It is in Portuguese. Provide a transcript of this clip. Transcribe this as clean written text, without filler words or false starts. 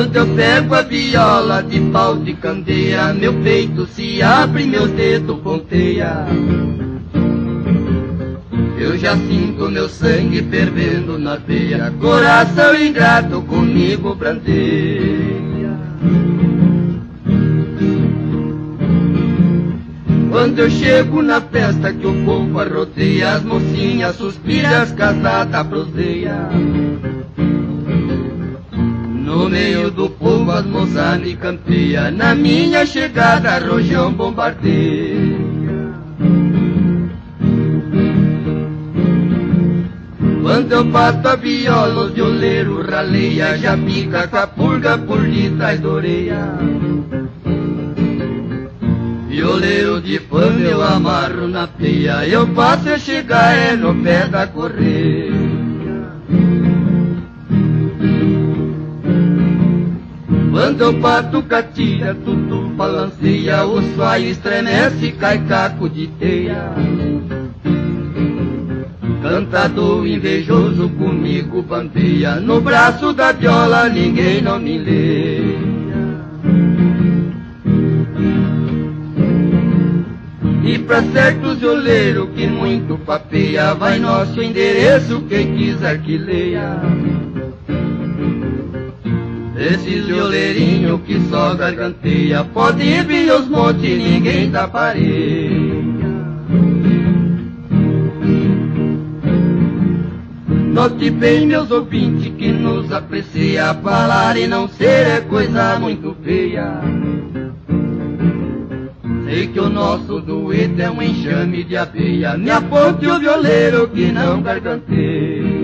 Quando eu pego a viola de pau de candeia, meu peito se abre, meus dedos ponteia. Eu já sinto meu sangue fervendo na veia, coração ingrato comigo brandeia. Quando eu chego na festa que o povo arrodeia, as mocinhas suspiram, as casadas proseiam. No meio do povo as moças me campeiam, na minha chegada rojão bombardeia. Quando eu bato a viola, o violeiro raleia, já pica com a pulga por detrás da orelha. Violeiro de fama eu amarro na peia, eu faço eu chegar no pé da correia. Quando eu bato catira, tudo balanceia, o suai estremece, cai caco de teia. Cantador invejoso comigo bandeia, no braço da viola ninguém não me leia. E pra certos violeiros que muito papeia, vai nosso endereço quem quiser que leia. Esses violeirinhos que só garganteia, pode vir os montes, ninguém dá pareia. Note bem, meus ouvintes, que nos aprecia, falar e não ser é coisa muito feia. Sei que o nosso dueto é um enxame de abelha, me aponte o violeiro que não garganteia.